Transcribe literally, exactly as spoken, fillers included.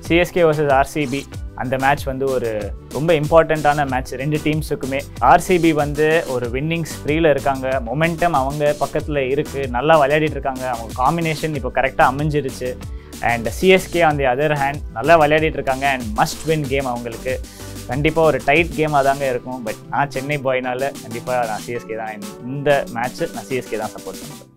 CSK versus RCB அந்த match வந்து ஒரு ரொம்ப இம்பார்ட்டண்ட்டான மேட்ச் ரெண்டு டீம்ஸுக்குமே. ஆர்சிபி வந்து ஒரு வின்னிங் ஸ்ப்ரீல இருக்காங்க, மொமெண்டம் அவங்க பக்கத்தில் இருக்குது, நல்லா விளையாடிட்டு இருக்காங்க, அவங்க காம்பினேஷன் இப்போ கரெக்டாக அமைஞ்சிருச்சு. And CSK on the other hand நல்லா விளையாடிட்டு இருக்காங்க அண்ட் மஸ்ட் வின் கேம் அவங்களுக்கு. கண்டிப்பாக ஒரு டைட் கேமாக தாங்க இருக்கும். பட் நான் சென்னை பாய்னால கண்டிப்பாக நான் சிஎஸ்கே தான், இந்த மேட்ச்சு நான் சிஎஸ்கே தான் சப்போர்ட் பண்ணுறேன்.